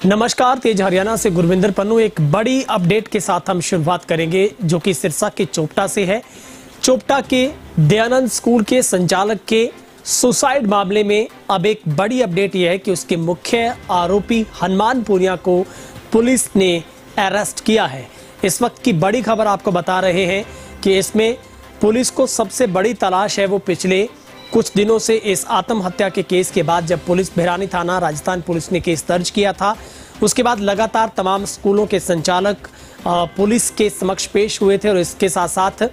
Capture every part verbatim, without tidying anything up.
नमस्कार, तेज हरियाणा से गुरविंदर पन्नू। एक बड़ी अपडेट के साथ हम शुरुआत करेंगे जो कि सिरसा के चोपटा से है। चोपटा के दयानंद स्कूल के संचालक के सुसाइड मामले में अब एक बड़ी अपडेट यह है कि उसके मुख्य आरोपी हनुमान पूनिया को पुलिस ने अरेस्ट किया है। इस वक्त की बड़ी खबर आपको बता रहे हैं कि इसमें पुलिस को सबसे बड़ी तलाश है वो पिछले कुछ दिनों से इस आत्महत्या के केस के बाद, जब पुलिस भिरानी थाना राजस्थान पुलिस ने केस दर्ज किया था, उसके बाद लगातार तमाम स्कूलों के संचालक पुलिस के समक्ष पेश हुए थे और इसके साथ साथ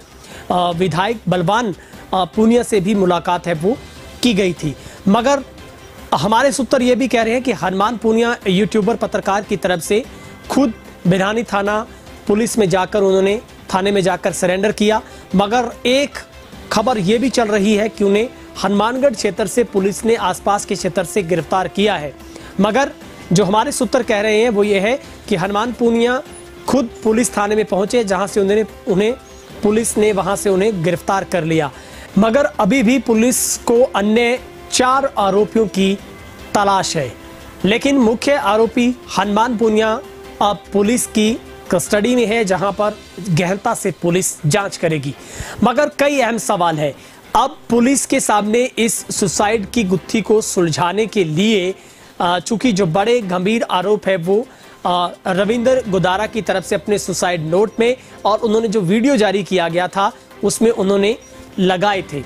विधायक बलवान पूनिया से भी मुलाकात है वो की गई थी। मगर हमारे सूत्र ये भी कह रहे हैं कि हनुमान पूनिया यूट्यूबर पत्रकार की तरफ से खुद भिरानी थाना पुलिस में जाकर उन्होंने थाने में जाकर सरेंडर किया। मगर एक खबर ये भी चल रही है कि उन्हें हनुमानगढ़ क्षेत्र से पुलिस ने आसपास के क्षेत्र से गिरफ्तार किया है। मगर जो हमारे सूत्र कह रहे हैं वो ये है कि हनुमान पूनिया खुद पुलिस थाने में पहुंचे, जहां से उन्हें उन्हें पुलिस ने वहां से उन्हें गिरफ्तार कर लिया। मगर अभी भी पुलिस को अन्य चार आरोपियों की तलाश है, लेकिन मुख्य आरोपी हनुमान पूनिया अब पुलिस की कस्टडी में है, जहां पर गहनता से पुलिस जांच करेगी। मगर कई अहम सवाल है। अब पुलिस के सामने इस सुसाइड की गुत्थी को सुलझाने के लिए, चूंकि जो बड़े गंभीर आरोप है वो रविंदर गोदारा की तरफ से अपने सुसाइड नोट में और उन्होंने जो वीडियो जारी किया गया था उसमें उन्होंने लगाए थे।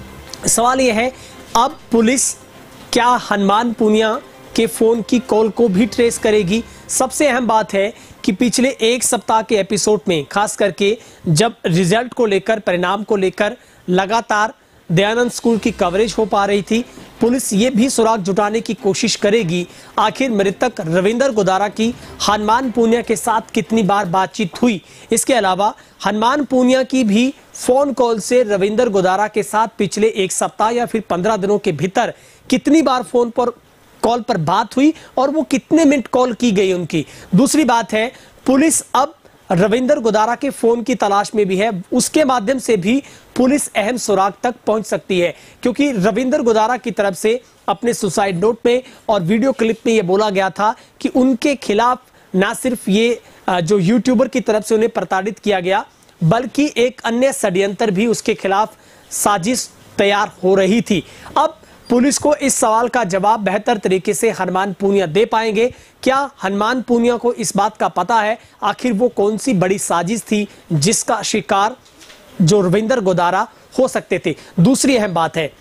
सवाल यह है, अब पुलिस क्या हनुमान पूनिया के फोन की कॉल को भी ट्रेस करेगी? सबसे अहम बात है कि पिछले एक सप्ताह के एपिसोड में, खास करके जब रिजल्ट को लेकर, परिणाम को लेकर लगातार दयानंद स्कूल की कवरेज हो पा रही थी, पुलिस ये भी सुराग जुटाने की कोशिश करेगी आखिर मृतक रविंदर गोदारा की हनुमान पूनिया के साथ कितनी बार बातचीत हुई। इसके अलावा हनुमान पूनिया की भी फोन कॉल से रविंदर गोदारा के साथ पिछले एक सप्ताह या फिर पंद्रह दिनों के भीतर कितनी बार फोन पर कॉल पर बात हुई और वो कितने मिनट कॉल की गई उनकी। दूसरी बात है, पुलिस अब रविंदर गोदारा के फोन की तलाश में भी है। उसके माध्यम से भी पुलिस अहम सुराग तक पहुंच सकती है, क्योंकि रविंदर गोदारा की तरफ से अपने सुसाइड नोट में और वीडियो क्लिप में यह बोला गया था कि उनके खिलाफ ना सिर्फ ये जो यूट्यूबर की तरफ से उन्हें प्रताड़ित किया गया, बल्कि एक अन्य षड्यंत्र भी उसके खिलाफ साजिश तैयार हो रही थी। अब पुलिस को इस सवाल का जवाब बेहतर तरीके से हनुमान पूनिया दे पाएंगे। क्या हनुमान पूनिया को इस बात का पता है आखिर वो कौन सी बड़ी साजिश थी जिसका शिकार जो रविंदर गोदारा हो सकते थे? दूसरी अहम बात है,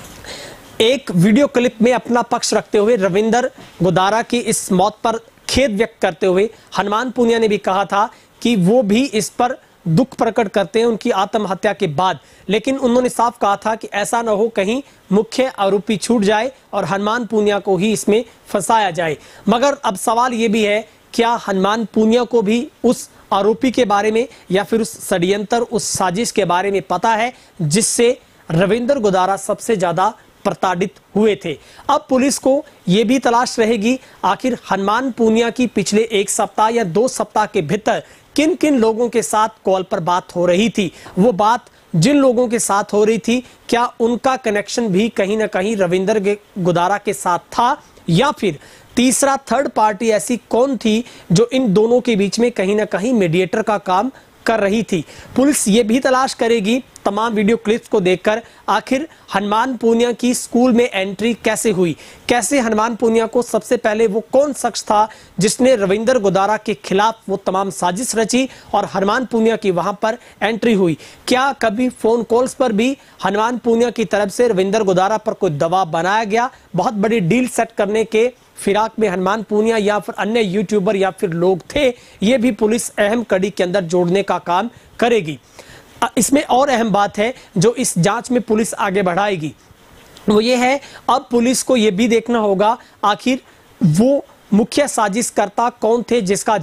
एक वीडियो क्लिप में अपना पक्ष रखते हुए रविंदर गोदारा की इस मौत पर खेद व्यक्त करते हुए हनुमान पूनिया ने भी कहा था कि वो भी इस पर दुख प्रकट करते हैं उनकी आत्महत्या के बाद, लेकिन उन्होंने साफ कहा था कि ऐसा न हो कहीं मुख्य आरोपी छूट जाए और हनुमान पूनिया को ही इसमें फंसाया जाए। मगर अब सवाल ये भी है, क्या हनुमान पूनिया को भी उस आरोपी के बारे में या फिर उस षड्यंत्र, उस साजिश के बारे में पता है जिससे रविंदर गोदारा सबसे ज्यादा प्रताड़ित हुए थे? अब पुलिस को यह भी तलाश रहेगी आखिर हनुमान पूनिया की पिछले एक सप्ताह या दो सप्ताह के भीतर किन किन लोगों के साथ कॉल पर बात हो रही थी। वो बात जिन लोगों के साथ हो रही थी, क्या उनका कनेक्शन भी कहीं ना कहीं रविंदर गोदारा के साथ था, या फिर तीसरा थर्ड पार्टी ऐसी कौन थी जो इन दोनों के बीच में कहीं ना कहीं मीडिएटर का काम कर रही थी? पुलिस ये भी तलाश करेगी तमाम वीडियो क्लिप्स को देखकर आखिर हनुमान पूनिया की स्कूल में एंट्री कैसे हुई, कैसे हनुमान पूनिया को सबसे पहले वो कौन शख्स था जिसने रविंदर गोदारा के खिलाफ वो तमाम साजिश रची और हनुमान पूनिया की वहां पर एंट्री हुई। क्या कभी फोन कॉल्स पर भी हनुमान पूनिया की तरफ से रविंदर गोदारा पर कोई दबाव बनाया गया? बहुत बड़ी डील सेट करने के फिराक में हनुमान पूनिया या फिर अन्य यूट्यूबर या फिर लोग थे? ये भी पुलिस अहम कड़ी के अंदर जोड़ने का काम करेगी। इसमें और अहम बात है जो इस जांच में पुलिस आगे बढ़ाएगी, वो ये है, अब पुलिस को ये भी देखना होगा आखिर वो मुख्य साजिशकर्ता कौन थे जिसका जिक्र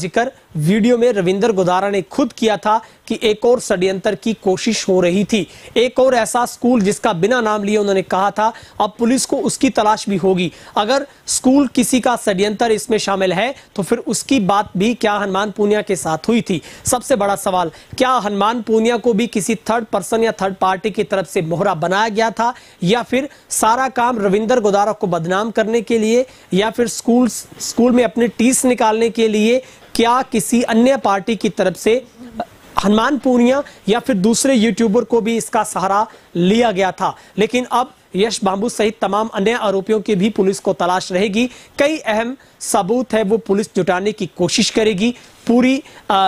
वीडियो में रविंदर गोदारा ने खुद किया था कि एक और षड्यंत्र की कोशिश हो रही थी। एक और ऐसा स्कूल जिसका बिना नाम लिए उन्होंने कहा था, अब पुलिस को उसकी तलाश भी होगी। अगर स्कूल किसी का षड्यंत्र इसमें शामिल है तो फिर उसकी बात भी क्या हनुमान पूनिया के साथ हुई थी? सबसे बड़ा सवाल, क्या हनुमान पूनिया को भी किसी थर्ड पर्सन या थर्ड पार्टी की तरफ से मोहरा बनाया गया था, या फिर सारा काम रविंदर गोदारा को बदनाम करने के लिए, या फिर स्कूल स्कूल में अपने टीस निकालने के लिए? क्या किसी अन्य पार्टी की तरफ से हनुमान पूनिया या फिर दूसरे यूट्यूबर को भी इसका सहारा लिया गया था? लेकिन अब यश बांबू सहित तमाम अन्य आरोपियों की भी पुलिस को तलाश रहेगी। कई अहम सबूत है वो पुलिस जुटाने की कोशिश करेगी। पूरी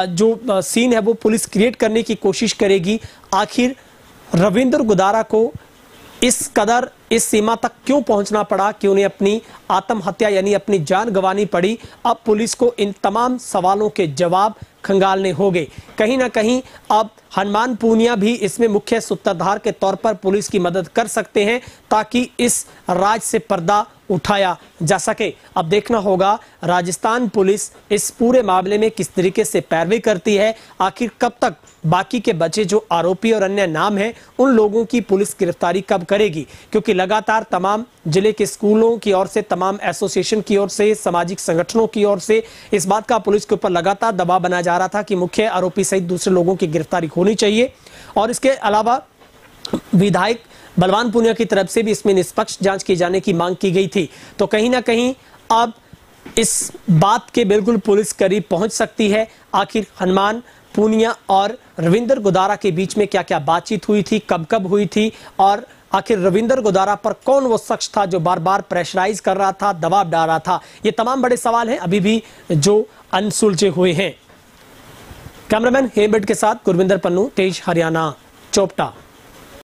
जो सीन है वो पुलिस क्रिएट करने की कोशिश करेगी। आखिर रविंदर गोदारा को इस कदर इस सीमा तक क्यों पहुंचना पड़ा कि उन्हें अपनी आत्महत्या यानी अपनी जान गंवानी पड़ी? अब पुलिस को इन तमाम सवालों के जवाब खंगालने होंगे। कहीं ना कहीं अब हनुमान पूनिया भी इसमें मुख्य सूत्रधार के तौर पर पुलिस की मदद कर सकते हैं ताकि इस राज से पर्दा उठाया जा सके। अब देखना होगा राजस्थान पुलिस इस पूरे मामले में किस तरीके से पैरवी करती है। आखिर कब तक बाकी के बचे जो आरोपी और अन्य नाम हैं उन लोगों की पुलिस गिरफ्तारी कब करेगी? क्योंकि लगातार तमाम जिले के स्कूलों की ओर से, तमाम एसोसिएशन की ओर से, सामाजिक संगठनों की ओर से इस बात का पुलिस के ऊपर लगातार दबाव बनाया जा रहा था कि मुख्य आरोपी सहित दूसरे लोगों की गिरफ्तारी होनी चाहिए। और इसके अलावा विधायक बलवान पूनिया की तरफ से भी इसमें निष्पक्ष जांच की जाने की मांग की गई थी। तो कहीं ना कहीं अब इस बात के बिल्कुल पुलिस करीब पहुंच सकती है। आखिर हनुमान पूनिया और रविंदर गोदारा के बीच में क्या क्या बातचीत हुई थी, कब कब हुई थी, और आखिर रविंदर गोदारा पर कौन वो शख्स था जो बार बार प्रेशराइज कर रहा था, दबाव डाल रहा था? ये तमाम बड़े सवाल हैं अभी भी जो अनसुलझे हुए हैं। कैमरामैन हेमबर्ट के साथ गुरविंदर पन्नू, तेज हरियाणा, चोपटा।